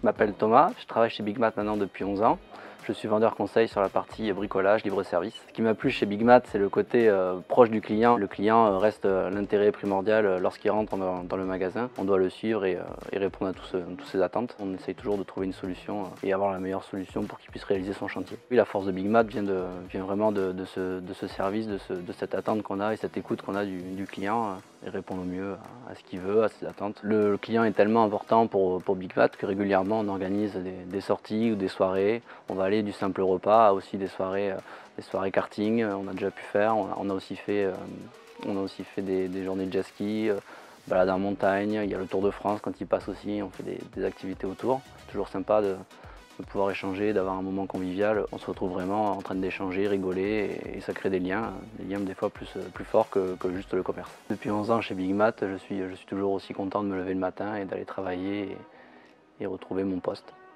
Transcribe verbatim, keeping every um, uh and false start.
m'appelle Thomas, je travaille chez Big Mat maintenant depuis onze ans. Je suis vendeur conseil sur la partie bricolage, libre-service. Ce qui m'a plu chez Big Mat, c'est le côté euh, proche du client. Le client reste euh, l'intérêt primordial lorsqu'il rentre dans, dans le magasin. On doit le suivre et, euh, et répondre à tous toutes ses attentes. On essaye toujours de trouver une solution euh, et avoir la meilleure solution pour qu'il puisse réaliser son chantier. Oui, la force de Big Mat vient, de, vient vraiment de, de, ce, de ce service, de, ce, de cette attente qu'on a et cette écoute qu'on a du, du client euh, et répondre au mieux à, à ce qu'il veut, à ses attentes. Le, le client est tellement important pour, pour Big Mat que régulièrement on organise des, des sorties ou des soirées. On va aller du simple repas à aussi des soirées, euh, des soirées karting, on a déjà pu faire. On a, on a aussi fait, euh, on a aussi fait des, des journées de jet ski, euh, balade en montagne. Il y a le Tour de France quand il passe aussi, on fait des, des activités autour. C'est toujours sympa de, de pouvoir échanger, d'avoir un moment convivial. On se retrouve vraiment en train d'échanger, rigoler et, et ça crée des liens, des liens des fois plus, plus forts que, que juste le commerce. Depuis onze ans chez Big Mat, je suis, je suis toujours aussi content de me lever le matin et d'aller travailler et, et retrouver mon poste.